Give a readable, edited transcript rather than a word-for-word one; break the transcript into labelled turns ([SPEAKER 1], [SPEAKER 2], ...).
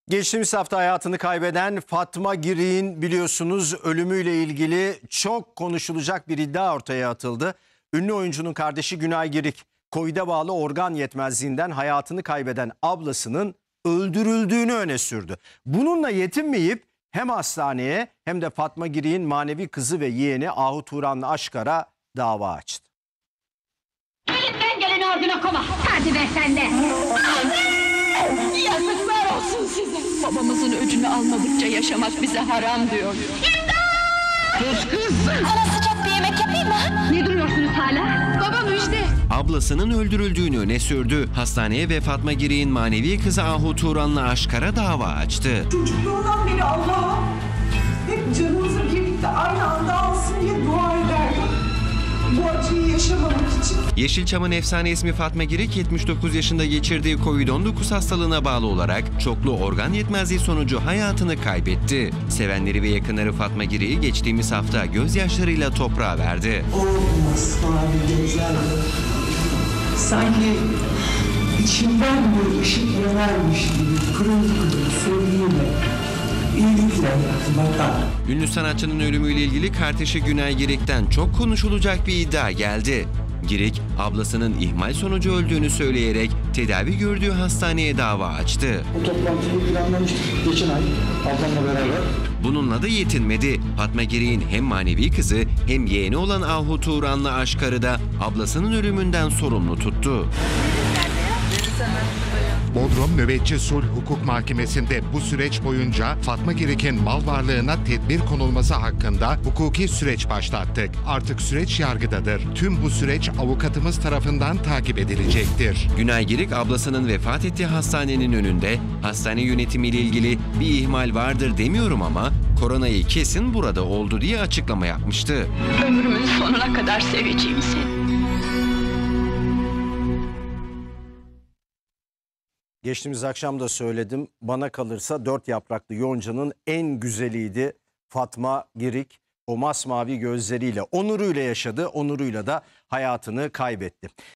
[SPEAKER 1] Geçtiğimiz hafta hayatını kaybeden Fatma Girik'in biliyorsunuz ölümüyle ilgili çok konuşulacak bir iddia ortaya atıldı. Ünlü oyuncunun kardeşi Günay Girik, COVID'e bağlı organ yetmezliğinden hayatını kaybeden ablasının öldürüldüğünü öne sürdü. Bununla yetinmeyip hem hastaneye hem de Fatma Girik'in manevi kızı ve yeğeni Ahu Turanlı Aşkar'a dava açtı.
[SPEAKER 2] Elimden geleni ardına koma. Hadi be sen de.
[SPEAKER 3] Yazıklar olsun size. Babamızın öcünü almadıkça yaşamak bize haram diyor.
[SPEAKER 2] Sus kız. Sana sıcak bir yemek yapayım mı? Ne duruyorsunuz hala?
[SPEAKER 3] Baba müjde.
[SPEAKER 4] Ablasının öldürüldüğünü öne sürdü. Hastaneye ve Fatma Girik'in manevi kızı Ahu Turanlı Aşkar'a dava açtı.
[SPEAKER 5] Çocukluğundan beri Allah'a hep canımızı birlikte aynı anda alsın diye dua ederdim. Bu acıyı yaşamamak için.
[SPEAKER 4] Yeşilçam'ın efsane ismi Fatma Girik 79 yaşında geçirdiği Covid-19 hastalığına bağlı olarak çoklu organ yetmezliği sonucu hayatını kaybetti. Sevenleri ve yakınları Fatma Girik'i geçtiğimiz hafta gözyaşlarıyla toprağa verdi.
[SPEAKER 5] O masmavi gözlerle sanki içimden bir ışık yanarmış gibi pırıl pırıl sevgiyle, iyilikle bakar.
[SPEAKER 4] Ünlü sanatçının ölümüyle ilgili kardeşi Günay Girik'ten çok konuşulacak bir iddia geldi. Girik, ablasının ihmal sonucu öldüğünü söyleyerek tedavi gördüğü hastaneye dava açtı.
[SPEAKER 6] Bu toplantıyı planlamıştık geçen ay ablamla beraber.
[SPEAKER 4] Bununla da yetinmedi. Fatma Girik'in hem manevi kızı hem yeğeni olan Ahu Turanlı Aşkar'ı da ablasının ölümünden sorumlu tuttu.
[SPEAKER 7] Bodrum Nöbetçi Sulh Hukuk Mahkemesi'nde bu süreç boyunca Fatma Girik'in mal varlığına tedbir konulması hakkında hukuki süreç başlattık. Artık süreç yargıdadır. Tüm bu süreç avukatımız tarafından takip edilecektir.
[SPEAKER 4] Günay Girik ablasının vefat ettiği hastanenin önünde hastane yönetimiyle ilgili bir ihmal vardır demiyorum ama koronayı kesin burada oldu diye açıklama yapmıştı.
[SPEAKER 3] Ömrümün sonuna kadar seveceğim seni.
[SPEAKER 1] Geçtiğimiz akşam da söyledim, bana kalırsa 4 yapraklı yoncanın en güzeliydi Fatma Girik. O masmavi gözleriyle, onuruyla yaşadı, onuruyla da hayatını kaybetti.